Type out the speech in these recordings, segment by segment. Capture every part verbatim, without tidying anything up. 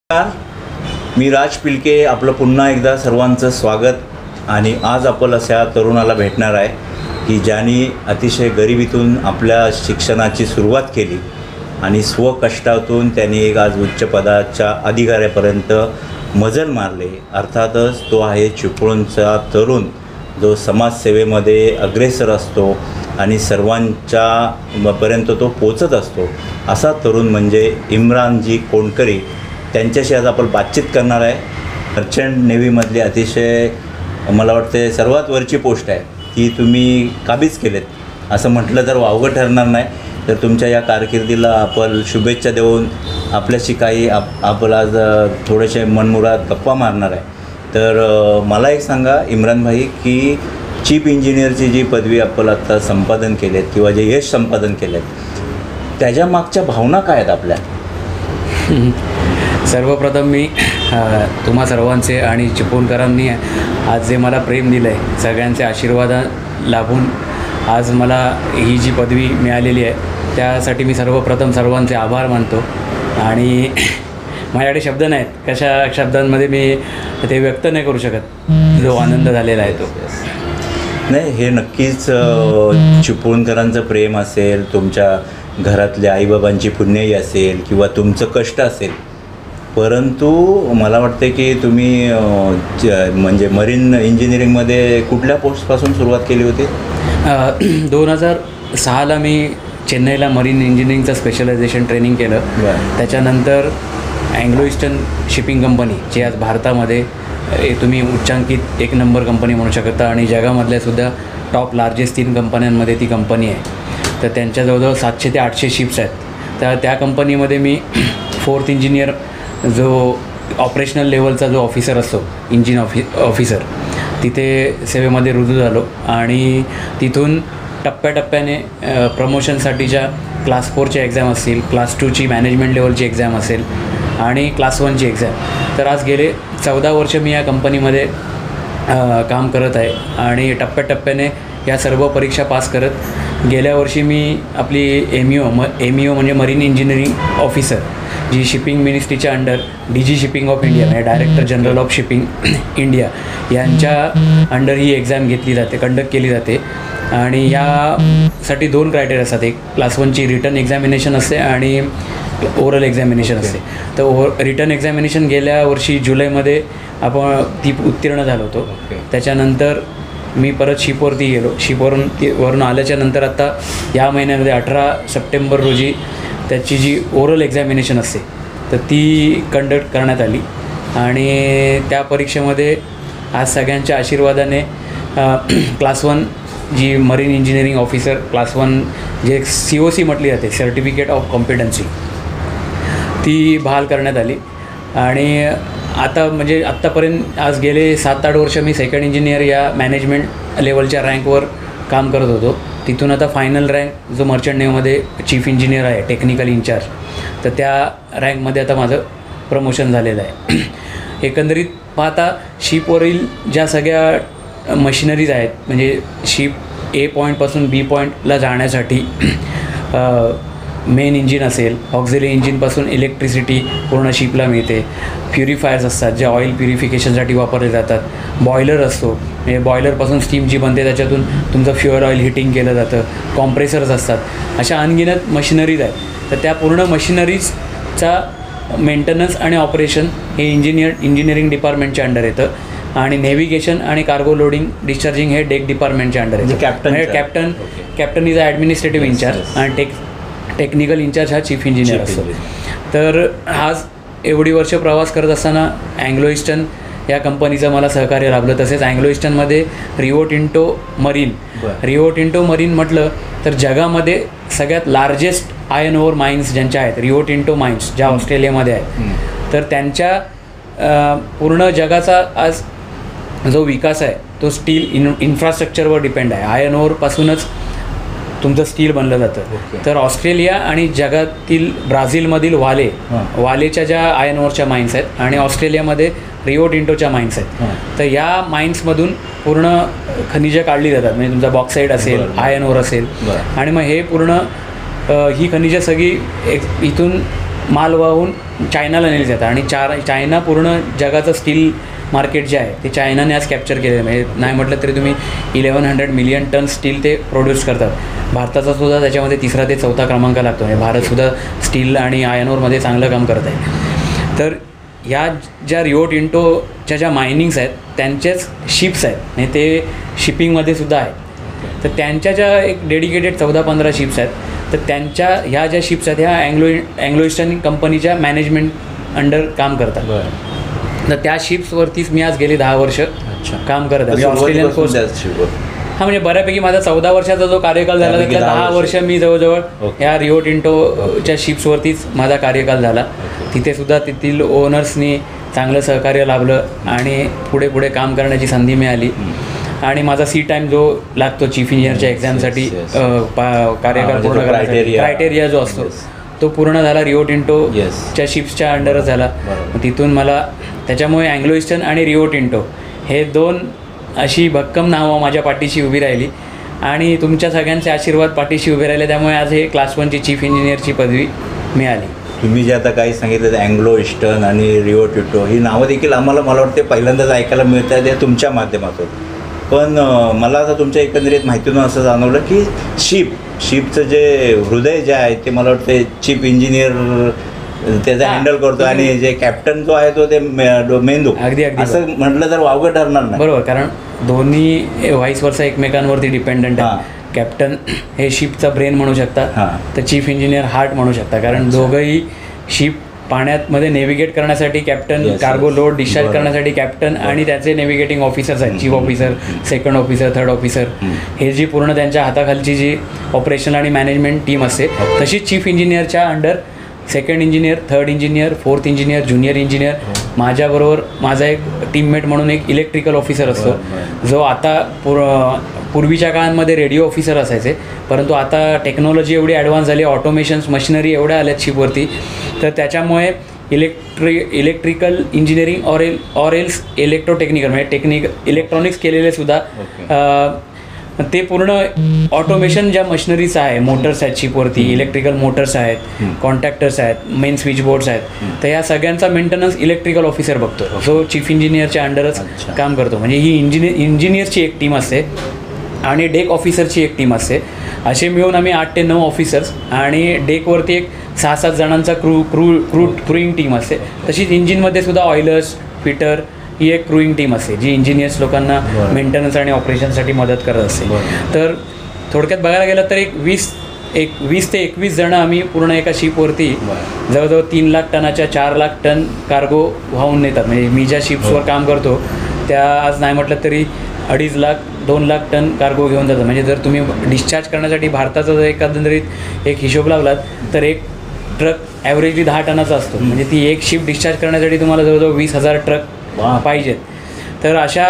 मी राज पिलके, आपलं पुन्हा एकदा सर्वांचं स्वागत। आणि आज आपण अशा तरुणाला भेटणार आहे की ज्यांनी अतिशय गरिबीतून आपल्या शिक्षणाची सुरुवात केली आणि स्वकष्टातून त्यांनी एक आज उच्च पदाच्या अधिकाऱ्यापर्यंत मजल मारले। अर्थातच तो आहे चिपळूणचा तरुण जो समाजसेवेमध्ये अग्रेसर असतो आणि सर्वांच्या पर्यंत तो पोचत असतो। असा तरुण म्हणजे इम्रानजी कोंडकरी। त्यांच्याशी आज आपण बातचीत करणार आहे। मर्चंट नेव्हीमधली अतिशय मला वाटते सर्वात वरची पोस्ट आहे ती तुम्ही काबीज केलेत असं म्हटलं तर वावगं ठरणार नाही। तर तुमच्या या कारकिर्दीला आपण शुभेच्छा देऊन आपल्याशी काही आप आपण आज थोडेसे मनमुराद गप्पा मारणार आहे। तर मला एक सांगा इम्रान भाई की चीफ इंजिनियरची जी पदवी आपण आत्ता संपादन केलेत किंवा जे यश संपादन केलेत त्याच्या मागच्या भावना काय आहेत आपल्या? सर्वप्रथम मी तुम्हा सर्वांचे आणि चिपळूणकरांनी आज जे मला प्रेम दिलं आहे, सगळ्यांचे आशीर्वाद लाभून आज मला ही जी पदवी मिळालेली आहे त्यासाठी मी सर्वप्रथम सर्वांचे आभार मानतो। आणि माझ्याकडे शब्द नाहीत, कशा शब्दांमध्ये मी ते व्यक्त नाही करू शकत जो आनंद झालेला आहे तो। नाही, हे नक्कीच चिपळूणकरांचं प्रेम असेल, तुमच्या घरातल्या आईबाबांची पुण्याई असेल किंवा तुमचं कष्ट असेल, परंतु मला वाटते की तुम्ही म्हणजे मरीन इंजिनिअरिंगमध्ये कुठल्या पोस्टपासून सुरुवात केली होती? दोन हजार सहाला मी चेन्नईला मरीन इंजिनिअरिंगचं स्पेशलायझेशन ट्रेनिंग केलं। त्याच्यानंतर अँग्लो ईस्टर्न शिपिंग कंपनी जी आज भारतामध्ये तुम्ही उच्चांकित एक नंबर कंपनी म्हणू शकता आणि जगामधल्यासुद्धा टॉप लार्जेस्ट तीन कंपन्यांमध्ये ती कंपनी आहे। तर त्यांच्या जवळजवळ सातशे ते आठशे शिप्स आहेत। तर त्या कंपनीमध्ये मी फोर्थ इंजिनियर जो ऑपरेशनल लेवलचा जो ऑफिसर असतो, इंजिन ऑफि ऑफिसर तिथे सेवेमध्ये रुजू झालो आणि तिथून टप्प्याटप्प्याने प्रमोशनसाठीच्या क्लास फोरच्या एक्झाम असतील, क्लास टूची मॅनेजमेंट लेवलची एक्झाम असेल आणि क्लास वनची एक्झाम। तर आज गेले चौदा वर्ष मी या कंपनीमध्ये काम करत आहे आणि टप्प्याटप्प्याने या सर्व परीक्षा पास करत गेल्या वर्षी मी आपली एम ई ओ म एम ई ओ म्हणजे मरीन इंजिनिअरिंग ऑफिसर जी शिपिंग मिनिस्ट्रीच्या under D G shipping of India म्हणजे director general of shipping India यांच्या अंडर ही एक्झाम घेतली जाते, कंडक्ट केली जाते। आणि यासाठी दोन क्रायटेरिया असतात, एक क्लास वनची रिटर्न एक्झामिनेशन असते आणि ओरल एक्झामिनेशन असते। तर ओ रिटर्न एक्झामिनेशन गेल्या वर्षी जुलैमध्ये आपण ती उत्तीर्ण झालो होतो। त्याच्यानंतर मी परत शिपवरती गेलो, शिपवरून ती वरून आल्याच्या नंतर आता या महिन्यामध्ये अठरा सप्टेंबर रोजी त्याची जी ओरल एक्झामिनेशन असते तर ती कंडक्ट करण्यात आली आणि त्या परीक्षेमध्ये आज सगळ्यांच्या आशीर्वादाने क्लास वन जी marine engineering officer class one जे सी ओ सी म्हटली जाते, सर्टिफिकेट ऑफ कॉम्पिटन्सी, ती बहाल करण्यात आली। आणि आता म्हणजे आत्तापर्यंत आज गेले सात आठ वर्ष मी सेकंड इंजिनियर या मॅनेजमेंट लेवलच्या रँकवर काम करत होतो। तिथून आता फायनल रँक जो मर्चंट नेव्हीमध्ये चीफ इंजिनियर आहे, टेक्निकल इंचार्ज, तर त्या रँकमध्ये आता माझं प्रमोशन झालेलं आहे। एकंदरीत पाहता शिपवरील ज्या सगळ्या मशिनरीज आहेत, म्हणजे शिप ए पॉईंटपासून बी पॉईंटला जाण्यासाठी मेन इंजिन असेल, ऑक्झिलरी इंजिनपासून इलेक्ट्रिसिटी पूर्ण शिपला मिळते, प्युरिफायर्स असतात जे ऑइल प्युरिफिकेशनसाठी वापरले जातात, बॉयलर असतो म्हणजे बॉयलरपासून स्टीम जी बनते त्याच्यातून तुमचं फ्युअल ऑइल हिटिंग केलं जातं, कॉम्प्रेसर्स असतात, अशा अनगिनत मशिनरीज आहेत। तर त्या पूर्ण मशिनरीजचा मेंटेनन्स आणि ऑपरेशन हे इंजिनियर इंजिनिअरिंग डिपार्टमेंटच्या अंडर येतं आणि नेव्हिगेशन आणि कार्गो लोडिंग डिस्चार्जिंग हे डेक डिपार्टमेंटच्या अंडर येतं। कॅप्टन म्हणजे captain captain is a administrative incharge आणि टेक टेक्निकल इंचार्ज हा चीफ इंजिनियर असतो। तर आज एवढी वर्ष प्रवास करत असताना अँग्लो ईस्टर्न या कंपनीचं मला सहकार्य लाभलं। तसेच अँग्लो ईस्टर्नमध्ये Rio Tinto marine Rio Tinto marine म्हटलं तर जगामध्ये सगळ्यात लार्जेस्ट आयर्न ओर माइन्स ज्यांच्या आहेत, रिओ टिंटो माइन्स ज्या ऑस्ट्रेलियामध्ये आहेत, तर त्यांच्या पूर्ण जगाचा आज जो विकास आहे तो स्टील इन इन्फ्रास्ट्रक्चरवर डिपेंड आहे। आयर्न ओरपासूनच तुमचं स्टील बनलं जातं। तर ऑस्ट्रेलिया आणि जगातील ब्राझीलमधील वाले वालेच्या ज्या आयर्न ओरच्या माइन्स आहेत आणि ऑस्ट्रेलियामध्ये रिओ टिंटोच्या माइन्स आहेत। तर या माइन्समधून पूर्ण खनिजं काढली जातात, म्हणजे तुमचा बॉक्साईड असेल, आयर्न ओर असेल आणि मग हे पूर्ण ही खनिजं सगळी एक इथून माल वाहून चायनाला नेले जातात आणि चार चायना पूर्ण जगाचं स्टील मार्केट जे आहे ते चायनाने आज कॅप्चर केलेलं आहे. म्हणजे नाही म्हटलं तरी तुम्ही eleven hundred million ton steel ते प्रोड्यूस करतात. भारताचा सुद्धा त्याच्यामध्ये तिसरा ते चौथा क्रमांक लागतो. म्हणजे भारतसुद्धा स्टील आणि आयर्न ओरमध्ये चांगलं काम करत आहे. तर ह्या ज्या रिओ टिंटोच्या ज्या मायनिंग्स आहेत त्यांचेच शिप्स आहेत आणि ते शिपिंगमध्ये सुद्धा आहेत. तर त्यांच्या ज्या एक डेडिकेटेड चौदा पंधरा शिप्स आहेत, तर त्यांच्या ह्या ज्या शिप्स आहेत ह्या अँग्लो अँग्लो ईस्टर्न कंपनीच्या मॅनेजमेंट अंडर काम करतात. तर त्या शिप्सवरतीच मी आज गेले दहा वर्ष काम करत आहे. ऑस्ट्रेलियन कोस्ट हां म्हणजे बऱ्यापैकी माझा चौदा वर्षाचा जो कार्यकाल झाला त्यातल्या दहा वर्ष मी जवळजवळ ह्या रिओ टिंटोच्या शिप्सवरतीच माझा कार्यकाल झाला. तिथे सुद्धा तेथील ओनर्सनी चांगलं सहकार्य लाभलं आणि पुढे पुढे काम करण्याची संधी मिळाली. आणि माझा सी टाईम जो लागतो चीफ इंजिनियरच्या एक्झामसाठी कार्यकाल पूर्ण करण्यासाठी क्रायटेरिया जो असतो तो पूर्ण झाला रिओ टिंटोच्या शिप्सच्या अंडरच झाला. तिथून मला त्याच्यामुळे अँग्लो ईस्टर्न आणि रिओ टिंटो हे दोन अशी भक्कम नावं माझ्या पाठीशी उभी राहिली आणि तुमच्या सगळ्यांचे आशीर्वाद पाठीशी उभे राहिले. त्यामुळे आज हे क्लास वनची चीफ इंजिनियरची पदवी मिळाली. तुम्ही जे आता काही सांगितलं अँग्लो ईस्टर्न आणि रिओ टिंटो ही नावं देखील आम्हाला मला वाटते पहिल्यांदाच ऐकायला मिळत आहे ते तुमच्या माध्यमातून. पण मला आता तुमच्या एकंदरीत माहितीतून असं जाणवलं की शिप शिपचं जे हृदय जे आहे ते मला वाटतं चीफ इंजिनियर त्याचा हँडल करतो आणि जे कॅप्टन जो आहे तो ते मेंदू अगदी अगदी असं म्हटलं तर वावगं ठरणार नाही. बरोबर, कारण दोन्ही व्हाईस वर्सा एकमेकांवरती डिपेंडंट आहे. कॅप्टन हे शिपचा ब्रेन म्हणू शकता, तर चीफ इंजिनियर हार्ट म्हणू शकता. कारण दोघंही शिप पाण्यामध्ये नेव्हिगेट करण्यासाठी कॅप्टन, कार्गो लोड डिस्चार्ज करण्यासाठी कॅप्टन आणि त्याचे नेव्हिगेटिंग ऑफिसर्स आहेत, chief officer, second officer, third officer, हे जी पूर्ण त्यांच्या हाताखालची जी ऑपरेशन आणि मॅनेजमेंट टीम असते तशीच चीफ इंजिनियरच्या under second engineer, third engineer, fourth engineer, junior engineer, माझ्याबरोबर माझा एक टीममेट म्हणून एक इलेक्ट्रिकल ऑफिसर असतो जो आता पूर पूर्वीच्या काळामध्ये रेडिओ ऑफिसर असायचे, परंतु आता टेक्नॉलॉजी एवढी ॲडव्हान्स झाली, ऑटोमेशन्स मशिनरी एवढ्या आल्यात शिपवरती, तर त्याच्यामुळे electric electrical engineering or L or else electrotechnical म्हणजे टेक्निक इलेक्ट्रॉनिक्स केलेले सुद्धा ते पूर्ण ऑटोमेशन ज्या मशिनरीज आहे, मोटर्स आहेत शिपवरती, इलेक्ट्रिकल मोटर्स आहेत, कॉन्टॅक्टर्स आहेत, मेन स्विच बोर्ड्स आहेत, तर या सगळ्यांचा मेंटेनन्स इलेक्ट्रिकल ऑफिसर बघतो, जो चीफ इंजिनियरच्या अंडरच काम करतो. म्हणजे ही इंजिनियर इंजिनियरची एक टीम असते आणि डेक ऑफिसरची एक टीम असते. असे मिळून आम्ही आठ ते नऊ ऑफिसर्स आणि डेकवरती एक सहा सात जणांचा crew crew crew crewing team असते. तशीच इंजिनमध्ये सुद्धा ऑइलर्स, फिटर ही एक क्रूईंग टीम असते जी इंजिनियर्स लोकांना मेंटेनन्स आणि ऑपरेशनसाठी मदत करत असते. तर थोडक्यात बघायला गेलं तर एक वीस एक वीस ते एकवीस जणं आम्ही पूर्ण एका शिपवरती जवळजवळ तीन लाख टनाच्या चार लाख टन कार्गो वाहून नेतात. म्हणजे मी ज्या शिप्सवर काम करतो त्या आज नाही म्हटलं तरी अडीच लाख दोन लाख टन कार्गो घेऊन जातात. म्हणजे जर तुम्ही डिस्चार्ज करण्यासाठी भारताचा जर एकंदरीत एक हिशोब लावलात तर एक ट्रक ॲव्हरेजली दहा टनाचा असतो. म्हणजे ती एक शिप डिस्चार्ज करण्यासाठी तुम्हाला जवळजवळ वीस हजार ट्रक पाहिजेत. तर अशा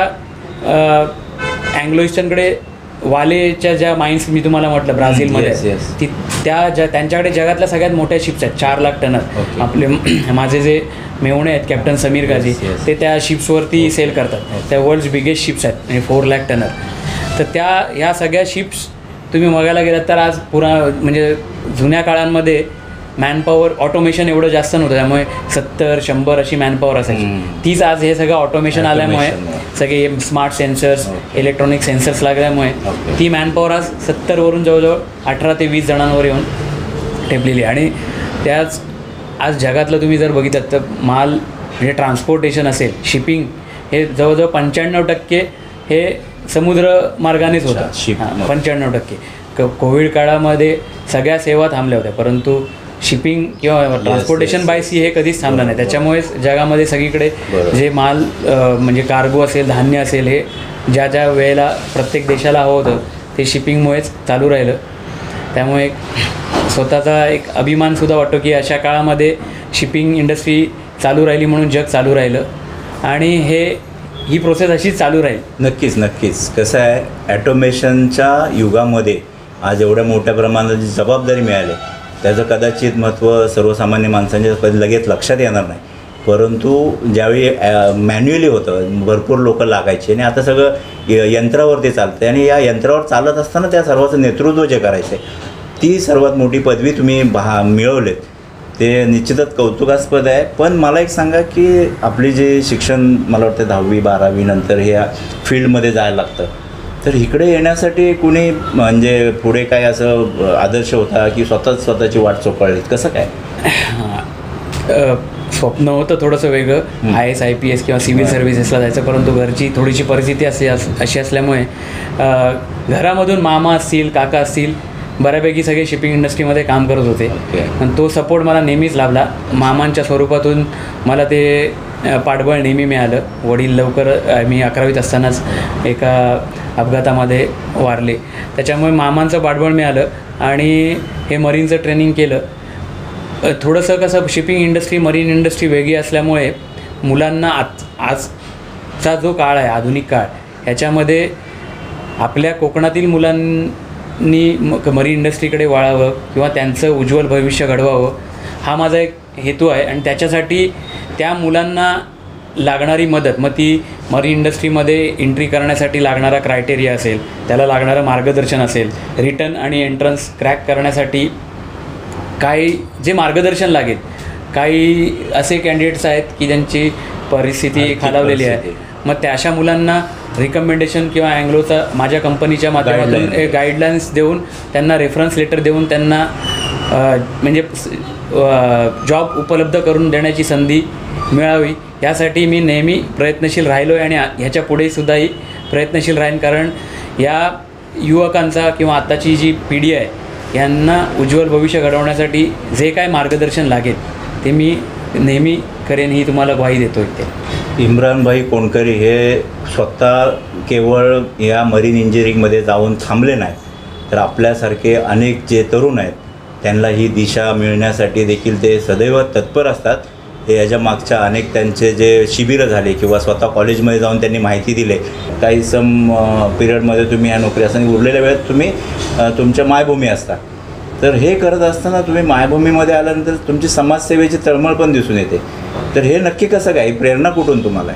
अँग्लो ईस्टर्नकडे वालेच्या ज्या माइन्स मी तुम्हाला म्हटलं ब्राझीलमध्ये, ती त्या ज्या त्यांच्याकडे जगातल्या सगळ्यात मोठ्या शिप्स आहेत, चार लाख टनात. आपले माझे जे मेवणे आहेत कॅप्टन समीर गाजी, ते त्या शिप्सवरती सेल करतात. त्या वर्ल्ड्स बिगेस्ट शिप्स आहेत म्हणजे फोर लॅक टनर. तर त्या ह्या सगळ्या शिप्स तुम्ही बघायला गेलात तर आज पुरा म्हणजे जुन्या काळांमध्ये मॅनपॉवर ऑटोमेशन एवढं जास्त नव्हतं, त्यामुळे सत्तर शंभर अशी मॅनपॉवर असायची. तीच आज हे सगळं ऑटोमेशन आल्यामुळे सगळे स्मार्ट सेन्सर्स, इलेक्ट्रॉनिक सेन्सर्स लागल्यामुळे ती मॅनपॉवर आज सत्तरवरून जवळजवळ अठरा ते वीस जणांवर येऊन ठेपलेली. आणि त्याच आज जगातलं तुम्ही जर बघितलं तर माल म्हणजे ट्रान्सपोर्टेशन असेल, शिपिंग, हे जवळजवळ पंच्याण्णव टक्के हे समुद्र मार्गानेच होतं. पंच्याण्णव टक्के क कोविड काळामध्ये सगळ्या सेवा थांबल्या होत्या, परंतु शिपिंग किंवा ट्रान्सपोर्टेशन बाय सी हे कधीच थांबलं नाही. त्याच्यामुळेच जगामध्ये सगळीकडे जे माल म्हणजे कार्गो असेल, धान्य असेल, हे ज्या ज्या वेळेला प्रत्येक देशाला हवं होतं ते शिपिंगमुळेच चालू राहिलं. त्यामुळे स्वतःचा एक अभिमानसुद्धा वाटतो की अशा काळामध्ये शिपिंग इंडस्ट्री चालू राहिली म्हणून जग चालू राहिलं आणि हे ही प्रोसेस अशीच चालू राहील. नक्कीच नक्कीच. कसं आहे, ॲटोमेशनच्या युगामध्ये आज एवढ्या मोठ्या प्रमाणात जी जबाबदारी मिळाली त्याचं कदाचित महत्त्व सर्वसामान्य माणसांच्या कधी लगेच लक्षात येणार नाही, परंतु ज्यावेळी मॅन्युअली होतं भरपूर लोकं लागायचे आणि आता सगळं यंत्रावरती चालतं आणि या यंत्रावर चालत असताना त्या सर्वाचं नेतृत्व जे करायचं आहे ती सर्वात मोठी पदवी तुम्ही बहा मिळवलेत. ते निश्चितच कौतुकास्पद आहे. पण मला एक सांगा की आपली जे शिक्षण मला वाटतं दहावी बारावी नंतर ह्या फील्डमध्ये जायला लागतं, तर इकडे येण्यासाठी कुणी म्हणजे पुढे काय असं आदर्श होता की स्वतःच स्वतःची वाट चोकाळली, कसं काय? अ, स्वप्न होतं थोडंसं वेगळं, I S I P S किंवा सिव्हिल सर्व्हिसेसला जायचं, परंतु घरची थोडीशी परिस्थिती असे अस अशी असल्यामुळे अ, घरामधून मामा असतील काका असतील बऱ्यापैकी सगळे शिपिंग इंडस्ट्रीमध्ये काम करत होते. पण तो सपोर्ट मला नेहमीच लाभला. मामांच्या स्वरूपातून मला ते अ, पाठबळ नेहमी मिळालं. वडील लवकर अ, मी अकरावीत असतानाच एका अपघातामध्ये वारले, त्याच्यामुळे मामांचं पाठबळ मिळालं आणि हे मरीनचं ट्रेनिंग केलं. थोडंसं कसं शिपिंग इंडस्ट्री मरीन इंडस्ट्री वेगळी असल्यामुळे मुलांना आज आजचा जो काळ आहे आधुनिक काळ ह्याच्यामध्ये आपल्या कोकणातील मुलांनी म मरीन इंडस्ट्रीकडे वळावं किंवा त्यांचं उज्ज्वल भविष्य घडवावं हा माझा एक हेतू आहे. आणि त्याच्यासाठी त्या मुलांना लागणारी मदत, मग ती मरीन इंडस्ट्रीमध्ये एंट्री करण्यासाठी लागणारा क्रायटेरिया असेल, त्याला लागणारं मार्गदर्शन असेल, रिटर्न आणि एंट्रन्स क्रॅक करण्यासाठी काही जे मार्गदर्शन लागेल. काही असे कॅन्डिडेट्स आहेत की ज्यांची परिस्थिती खालावलेली आहे, मग त्या अशा मुलांना रिकमेंडेशन किंवा अँग्लोचा माझ्या कंपनीच्या माध्यमातून गाईडलाईन्स देऊन त्यांना रेफरन्स लेटर देऊन त्यांना म्हणजे जॉब उपलब्ध करून देण्याची संधी मिळावी यासाठी मी नेहमी प्रयत्नशील राहिलो आहे आणि ह्याच्या पुढेसुद्धाही प्रयत्नशील राहीन. कारण या युवकांचा किंवा आत्ताची जी पिढी आहे यांना उज्ज्वल भविष्य घडवण्यासाठी जे काय मार्गदर्शन लागेल ते मी नेहमी करेन, ही तुम्हाला ग्वाही देतो. इथे इम्रानभाई कोणकरी हे स्वतः केवळ या मरीन इंजिनिअरिंगमध्ये जाऊन थांबले नाही, तर आपल्यासारखे अनेक जे तरुण आहेत त्यांना ही दिशा मिळण्यासाठी देखील ते सदैव तत्पर असतात. हे याच्या मागच्या अनेक त्यांचे जे शिबिरं झाले किंवा स्वतः कॉलेजमध्ये जाऊन त्यांनी माहिती दिले. काही सम पिरियडमध्ये तुम्ही या नोकरी असताना उरलेल्या वेळेत तुम्ही तुमच्या मायभूमी असता, तर हे करत असताना तुम्ही मायभूमीमध्ये आल्यानंतर तुमची समाजसेवेची तळमळ पण दिसून येते. तर हे नक्की कसं काय, प्रेरणा कुठून तुम्हाला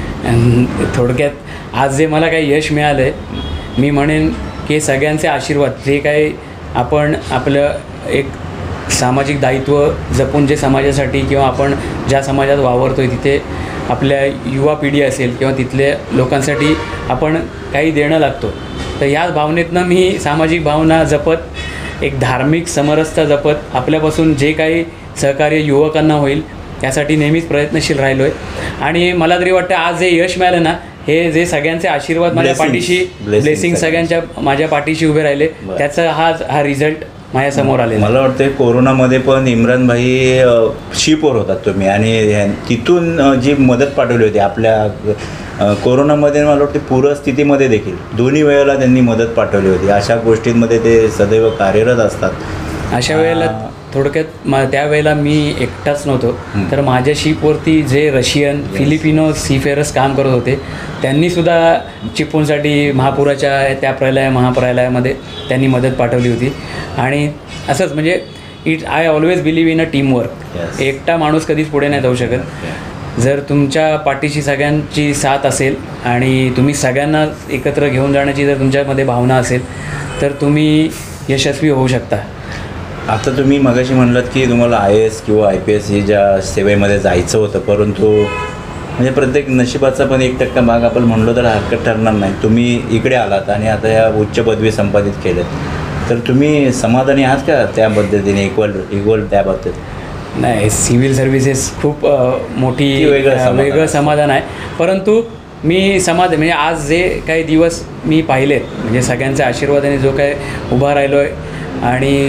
आहे? थोडक्यात आज जे मला काही यश मिळालं आहे, मी म्हणेन की सगळ्यांचे आशीर्वाद, जे काही आपण आपलं एक सामाजिक दायित्व जपून जे समाजासाठी किंवा आपण ज्या समाजात वावरतो आहे तिथे आपल्या युवा पिढी असेल किंवा तिथल्या लोकांसाठी आपण काही देणं लागतो, तर याच भावनेतनं मी सामाजिक भावना जपत, एक धार्मिक समरसता जपत आपल्यापासून जे काही सहकार्य युवकांना होईल यासाठी नेहमीच प्रयत्नशील राहिलो आहे. आणि मला तरी वाटतं आज जे यश मिळालं ना, हे जे सगळ्यांचे आशीर्वाद माझ्या पाठीशी, ब्लेसिंग सगळ्यांच्या माझ्या पाठीशी उभे राहिले, त्याचा हा हा रिझल्ट माझ्यासमोर आले. मला वाटतं कोरोनामध्ये पण इम्रानभाई शिपवर होतात तुम्ही, आणि तिथून जी मदत पाठवली होती आपल्या कोरोनामध्ये, मला वाटते पूरस्थितीमध्ये देखील दोन्ही वेळेला त्यांनी मदत पाठवली होती. अशा गोष्टींमध्ये ते सदैव कार्यरत असतात. अशा वेळेला थोडक्यात मा त्यावेळेला मी एकटाच नव्हतो, तर माझ्या शिपवरती जे रशियन फिलिपिनो सीफेअरर्स काम करत होते त्यांनीसुद्धा चिपळूणसाठी महापुराच्या त्या प्रलय महाप्रलयामध्ये त्यांनी मदत पाठवली होती. आणि असंच म्हणजे it I always believe in a teamwork. एकटा माणूस कधीच पुढे नाही जाऊ शकत. जर तुमच्या पाठीशी सगळ्यांची साथ असेल आणि तुम्ही सगळ्यांना एकत्र घेऊन जाण्याची जर तुमच्यामध्ये भावना असेल तर तुम्ही यशस्वी होऊ शकता. आता तुम्ही मगाशी म्हणलात की तुम्हाला आय ए एस किंवा आय पी एस ही ज्या सेवेमध्ये जायचं होतं, परंतु म्हणजे प्रत्येक नशिबाचा पण एक टक्का भाग आपण म्हणलो तर हरकत ठरणार नाही. तुम्ही इकडे आलात आणि आता या उच्च पदवी संपादित केल्यात, तर तुम्ही समाधानी आहात का त्या पद्धतीने, इक्वल इक्वल त्या पद्धतीने? नाही, सिव्हिल सर्व्हिसेस खूप मोठी वेगळं वेगळं समाधान आहे. परंतु मी समाधान म्हणजे आज जे काही दिवस मी पाहिलेत, म्हणजे सगळ्यांच्या आशीर्वादाने जो काय उभा राहिलो आहे आणि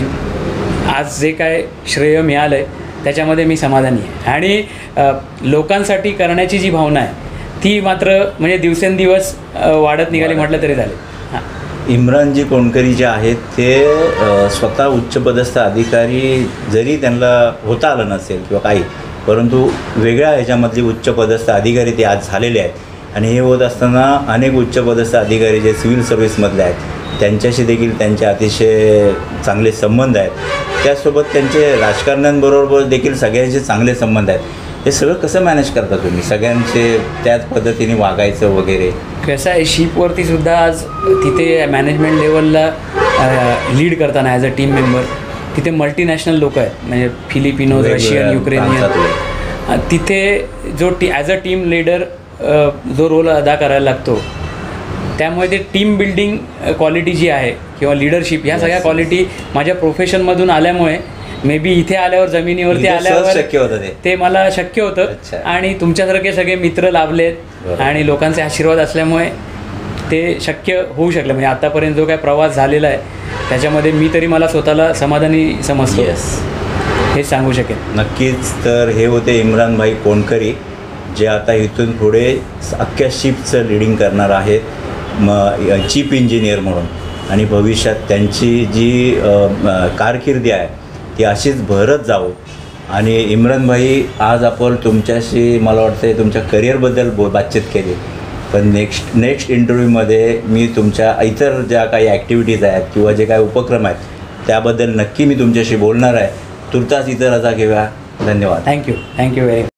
आज जे काय श्रेय मिळालं आहे त्याच्यामध्ये मी समाधानी आहे. आणि लोकांसाठी करण्याची जी भावना आहे ती मात्र म्हणजे दिवसेंदिवस वाढत निघाली म्हटलं तरी झाले. हां, इम्रानजी कोणकरी जे आहेत ते स्वतः उच्चपदस्थ अधिकारी जरी त्यांना होता आलं नसेल किंवा काही, परंतु वेगळ्या ह्याच्यामधली उच्चपदस्थ अधिकारी ते आज झालेले आहेत. आणि हे होत असताना अनेक उच्चपदस्थ अधिकारी जे सिव्हिल सर्व्हिसमधले आहेत त्यांच्याशी देखील त्यांचे अतिशय चांगले संबंध आहेत. त्याचसोबत त्यांचे राजकारण्यांबरोबर देखील सगळ्यांचे चांगले संबंध आहेत. हे सगळं कसं मॅनेज करता तुम्ही, सगळ्यांचे त्याच पद्धतीने वागायचं वगैरे? कसं आहे, शिपवरती सुद्धा आज तिथे मॅनेजमेंट लेवलला लीड करताना ॲज अ टीम मेंबर तिथे मल्टीनॅशनल लोक आहेत, म्हणजे फिलिपिनो, रशियन, युक्रेनियन. तिथे जो टी ॲज अ टीम लीडर जो रोल अदा करायला लागतो, त्यामुळे ते टीम बिल्डिंग क्वालिटी जी आहे किंवा लिडरशिप ह्या सगळ्या क्वालिटी माझ्या प्रोफेशनमधून आल्यामुळे मे बी इथे आल्यावर जमिनीवरती आल्यावर शक्य होतं ते ते मला शक्य होतं. आणि तुमच्यासारखे सगळे मित्र लाभलेत आणि लोकांचे आशीर्वाद असल्यामुळे ते शक्य होऊ शकलं. म्हणजे आतापर्यंत जो काय प्रवास झालेला आहे त्याच्यामध्ये मी तरी मला स्वतःला समाधानी समजतो. हेच सांगू शकेन. नक्कीच. तर हे होते इम्रान भाई कोंडकरी, जे आता इथून पुढे अख्ख्या शिपचं लिडिंग करणार आहेत, म चीफ इंजिनियर म्हणून. आणि भविष्यात त्यांची जी कारकिर्दी आहे ती अशीच भरत जावो. आणि इम्रान भाई, आज आपण तुमच्याशी मला वाटतं तुमच्या करिअरबद्दल बो बातचीत केली, पण नेक्स्ट नेक्स्ट इंटरव्ह्यूमध्ये मी तुमच्या इतर ज्या काही ॲक्टिव्हिटीज आहेत किंवा जे काही उपक्रम आहेत त्याबद्दल नक्की मी तुमच्याशी बोलणार आहे. तुर्तास इतर रजा घेऊया. धन्यवाद. Thank you thank you very